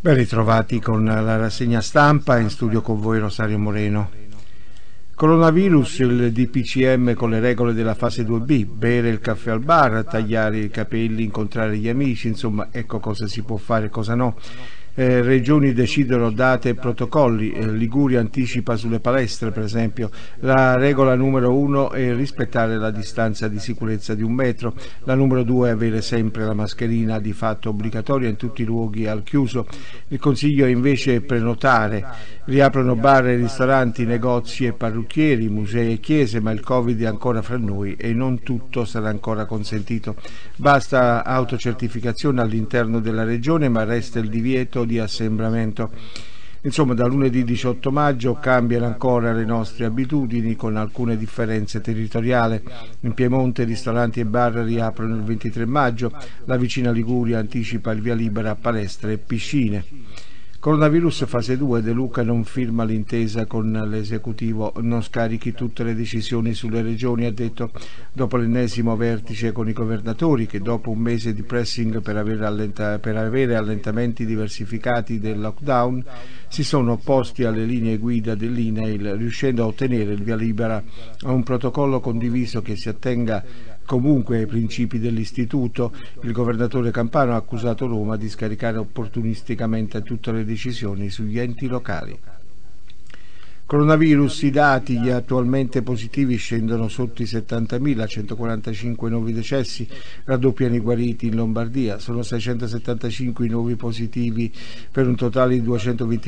Ben ritrovati con la rassegna stampa, in studio con voi Rosario Moreno. Coronavirus, il DPCM con le regole della fase 2B, bere il caffè al bar, tagliare i capelli, incontrare gli amici, insomma ecco cosa si può fare e cosa no. Regioni decidono date e protocolli, Liguria anticipa sulle palestre per esempio. La regola numero 1 è rispettare la distanza di sicurezza di 1 metro, la numero 2 è avere sempre la mascherina di fatto obbligatoria in tutti i luoghi al chiuso. Il consiglio è invece prenotare. Riaprono bar e ristoranti, negozi e parrucchieri, musei e chiese, ma il Covid è ancora fra noi e non tutto sarà ancora consentito. Basta autocertificazione all'interno della regione, ma resta il divieto di assembramento. Insomma, da lunedì 18 maggio cambiano ancora le nostre abitudini con alcune differenze territoriali. In Piemonte ristoranti e bar riaprono il 23 maggio, la vicina Liguria anticipa il via libera a palestre e piscine. Coronavirus fase 2, De Luca non firma l'intesa con l'esecutivo, non scarichi tutte le decisioni sulle regioni, ha detto, dopo l'ennesimo vertice con i governatori che dopo un mese di pressing per avere allentamenti diversificati del lockdown si sono opposti alle linee guida dell'INAIL, riuscendo a ottenere il via libera a un protocollo condiviso che si attenga comunque ai principi dell'istituto. Il governatore campano ha accusato Roma di scaricare opportunisticamente tutte le decisioni sugli enti locali. Coronavirus, i dati, gli attualmente positivi scendono sotto i 70.000, 145 nuovi decessi, raddoppiano i guariti in Lombardia, sono 675 i nuovi positivi per un totale di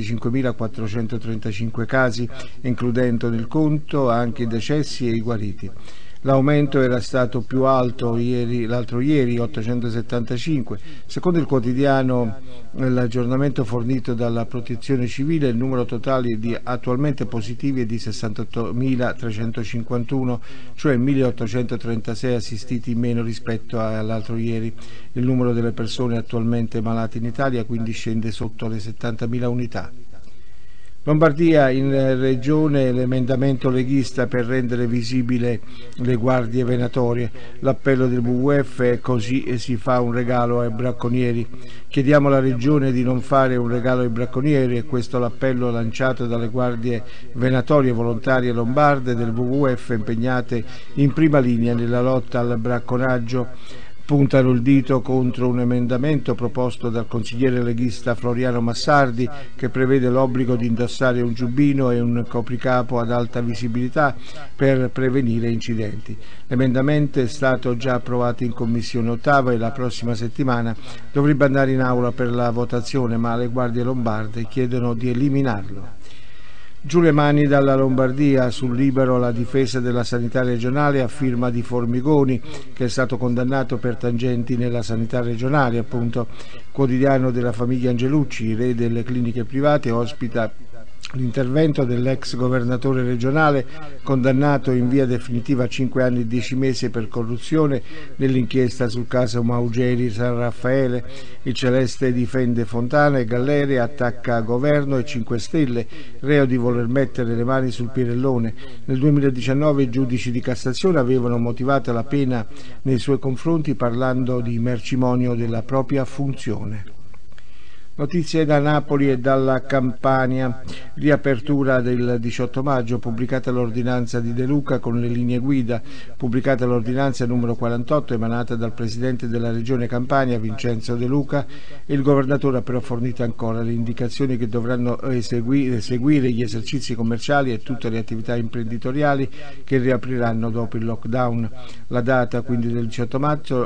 225.435 casi, includendo nel conto anche i decessi e i guariti. L'aumento era stato più alto l'altro ieri, 875. Secondo il quotidiano l'aggiornamento fornito dalla Protezione Civile, il numero totale di attualmente positivi è di 68.351, cioè 1.836 assistiti in meno rispetto all'altro ieri. Il numero delle persone attualmente malate in Italia quindi scende sotto le 70.000 unità. Lombardia, in regione l'emendamento leghista per rendere visibile le guardie venatorie. L'appello del WWF è così si fa un regalo ai bracconieri. Chiediamo alla regione di non fare un regalo ai bracconieri, e questo l'appello lanciato dalle guardie venatorie volontarie lombarde del WWF impegnate in prima linea nella lotta al bracconaggio. Puntano il dito contro un emendamento proposto dal consigliere leghista Floriano Massardi che prevede l'obbligo di indossare un giubbino e un copricapo ad alta visibilità per prevenire incidenti. L'emendamento è stato già approvato in Commissione ottava e la prossima settimana dovrebbe andare in aula per la votazione, ma le guardie lombarde chiedono di eliminarlo. Giù le mani dalla Lombardia, sul Libero la difesa della sanità regionale a firma di Formigoni, che è stato condannato per tangenti nella sanità regionale, appunto. Quotidiano della famiglia Angelucci, re delle cliniche private, ospita l'intervento dell'ex governatore regionale condannato in via definitiva a 5 anni e 10 mesi per corruzione nell'inchiesta sul caso Maugeri San Raffaele. Il Celeste difende Fontana e Galleri, attacca governo e 5 Stelle, reo di voler mettere le mani sul Pirellone. Nel 2019 i giudici di Cassazione avevano motivato la pena nei suoi confronti parlando di mercimonio della propria funzione. Notizie da Napoli e dalla Campania. Riapertura del 18 maggio, pubblicata l'ordinanza di De Luca con le linee guida. Pubblicata l'ordinanza numero 48 emanata dal presidente della regione Campania, Vincenzo De Luca. Il governatore ha però fornito ancora le indicazioni che dovranno seguire gli esercizi commerciali e tutte le attività imprenditoriali che riapriranno dopo il lockdown. La data quindi del 18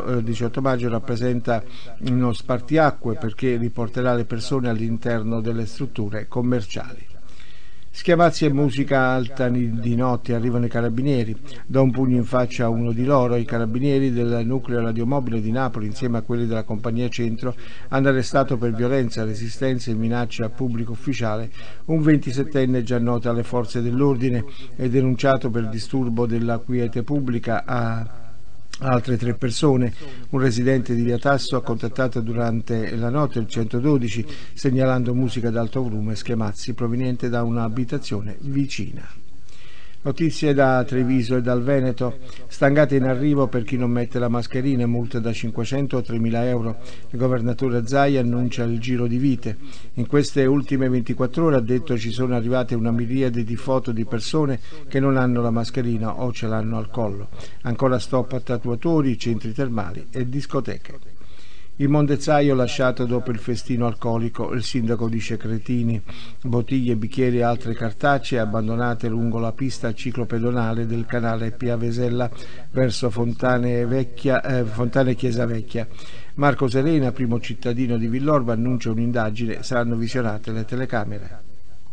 maggio rappresenta uno spartiacque perché riporterà le persone all'interno delle strutture commerciali. Schiamazzi e musica alta di notte, arrivano i carabinieri. Da un pugno in faccia a uno di loro, i carabinieri del nucleo radiomobile di Napoli, insieme a quelli della compagnia Centro, hanno arrestato per violenza, resistenza e minaccia a pubblico ufficiale un 27enne già noto alle forze dell'ordine e denunciato per disturbo della quiete pubblica a altre 3 persone. Un residente di Via Tasso ha contattato durante la notte il 112 segnalando musica ad alto volume e schiamazzi proveniente da un'abitazione vicina. Notizie da Treviso e dal Veneto. Stangate in arrivo per chi non mette la mascherina e multe da 500 a 3.000 euro. Il governatore Zaia annuncia il giro di vite. In queste ultime 24 ore, ha detto, ci sono arrivate una miriade di foto di persone che non hanno la mascherina o ce l'hanno al collo. Ancora stop a tatuatori, centri termali e discoteche. Il mondezzaio lasciato dopo il festino alcolico. Il sindaco dice cretini, bottiglie, bicchieri e altre cartacee abbandonate lungo la pista ciclopedonale del canale Pia Vesella verso Fontane Chiesa Vecchia. Marco Serena, primo cittadino di Villorba, annuncia un'indagine, saranno visionate le telecamere.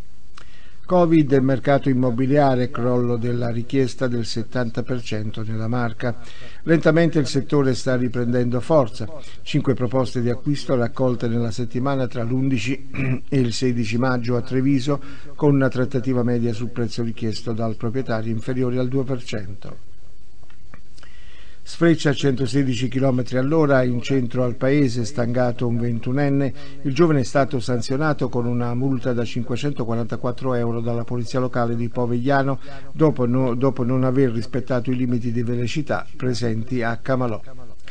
Covid e mercato immobiliare, crollo della richiesta del 70% nella Marca. Lentamente il settore sta riprendendo forza. 5 proposte di acquisto raccolte nella settimana tra l'11 e il 16 maggio a Treviso, con una trattativa media sul prezzo richiesto dal proprietario inferiore al 2%. Sfreccia a 116 km all'ora in centro al paese, stangato un 21enne. Il giovane è stato sanzionato con una multa da 544 euro dalla polizia locale di Povegliano dopo non aver rispettato i limiti di velocità presenti a Camalò.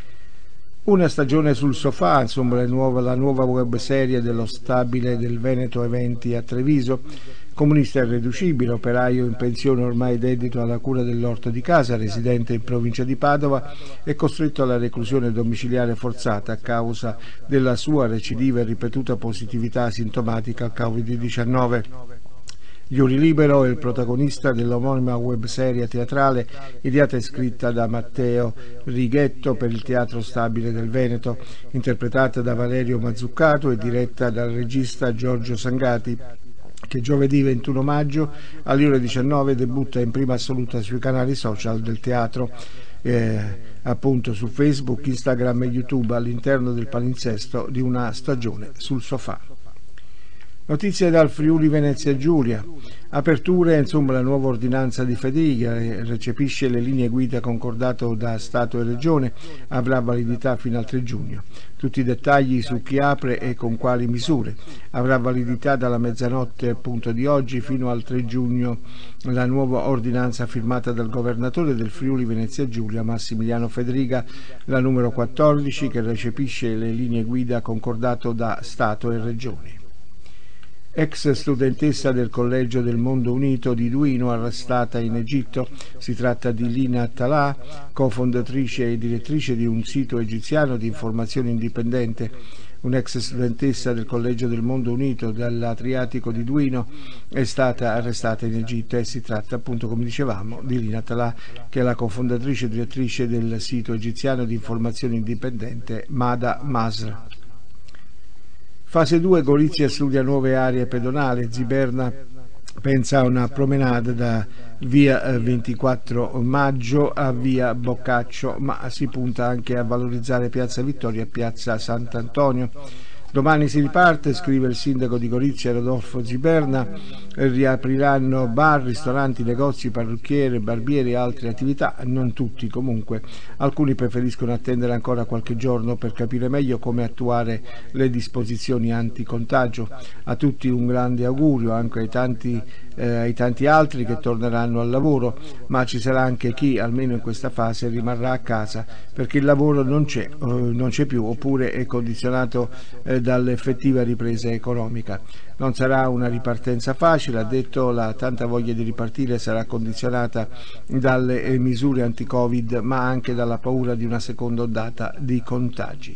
Una stagione sul sofà, insomma, la nuova webserie dello stabile del Veneto Eventi a Treviso. Comunista irriducibile, operaio in pensione ormai dedito alla cura dell'orto di casa, residente in provincia di Padova, è costretto alla reclusione domiciliare forzata a causa della sua recidiva e ripetuta positività sintomatica al Covid-19. Yuri Libero è il protagonista dell'omonima webserie teatrale ideata e scritta da Matteo Righetto per il Teatro Stabile del Veneto, interpretata da Valerio Mazzuccato e diretta dal regista Giorgio Sangati, che giovedì 21 maggio alle ore 19 debutta in prima assoluta sui canali social del teatro, appunto su Facebook, Instagram e YouTube, all'interno del palinsesto di una stagione sul sofà. Notizie dal Friuli Venezia Giulia. Aperture, insomma, la nuova ordinanza di Federica recepisce le linee guida concordato da Stato e Regione, avrà validità fino al 3 giugno. Tutti i dettagli su chi apre e con quali misure. Avrà validità dalla mezzanotte appunto di oggi fino al 3 giugno la nuova ordinanza firmata dal governatore del Friuli Venezia Giulia, Massimiliano Federica, la numero 14, che recepisce le linee guida concordato da Stato e Regioni. Ex studentessa del Collegio del Mondo Unito di Duino arrestata in Egitto. Si tratta di Lina Talà, cofondatrice e direttrice di un sito egiziano di informazione indipendente. Un'ex studentessa del Collegio del Mondo Unito dell'Adriatico di Duino è stata arrestata in Egitto e si tratta, appunto, come dicevamo, di Lina Talà, che è la cofondatrice e direttrice del sito egiziano di informazione indipendente Mada Masr. Fase 2, Gorizia studia nuove aree pedonali. Ziberna pensa a una promenade da via 24 maggio a via Boccaccio, ma si punta anche a valorizzare piazza Vittoria e piazza Sant'Antonio. Domani si riparte, scrive il sindaco di Gorizia Rodolfo Ziberna, riapriranno bar, ristoranti, negozi, parrucchiere, barbieri e altre attività, non tutti comunque. Alcuni preferiscono attendere ancora qualche giorno per capire meglio come attuare le disposizioni anticontagio. A tutti un grande augurio, anche ai tanti altri che torneranno al lavoro, ma ci sarà anche chi, almeno in questa fase, rimarrà a casa perché il lavoro non c'è più, oppure è condizionato dall'effettiva ripresa economica. Non sarà una ripartenza facile, ha detto. La tanta voglia di ripartire sarà condizionata dalle misure anti-Covid, ma anche dalla paura di una seconda ondata di contagi.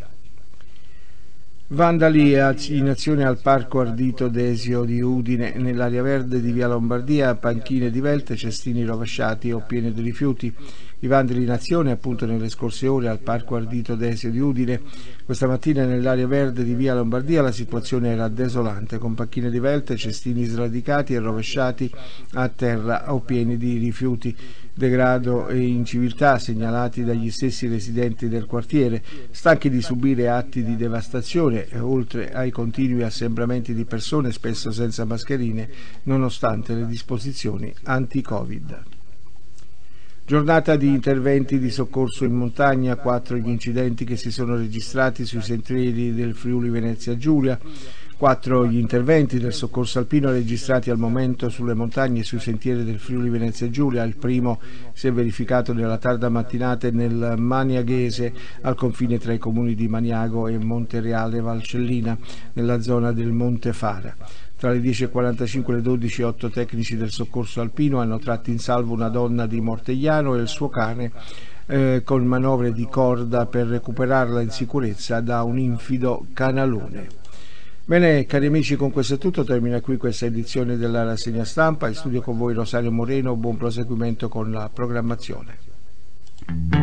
Vandali in azione al Parco Ardito Desio di Udine, nell'area verde di via Lombardia, panchine divelte, cestini rovesciati o pieni di rifiuti. I vandali in azione appunto nelle scorse ore al Parco Ardito Desio di Udine. Questa mattina nell'area verde di via Lombardia la situazione era desolante, con panchine divelte, cestini sradicati e rovesciati a terra o pieni di rifiuti. Degrado e inciviltà segnalati dagli stessi residenti del quartiere, stanchi di subire atti di devastazione, oltre ai continui assembramenti di persone spesso senza mascherine, nonostante le disposizioni anti-Covid. Giornata di interventi di soccorso in montagna, 4 gli incidenti che si sono registrati sui sentieri del Friuli Venezia Giulia. 4 gli interventi del soccorso alpino registrati al momento sulle montagne e sui sentieri del Friuli Venezia Giulia. Il primo si è verificato nella tarda mattinata nel Maniaghese, al confine tra i comuni di Maniago e Montereale Valcellina, nella zona del Monte Fara. Tra le 10.45 e le 12, 8 tecnici del soccorso alpino hanno tratto in salvo una donna di Mortegliano e il suo cane con manovre di corda per recuperarla in sicurezza da un infido canalone. Bene, cari amici, con questo è tutto, termina qui questa edizione della rassegna stampa. In studio con voi Rosario Moreno, buon proseguimento con la programmazione.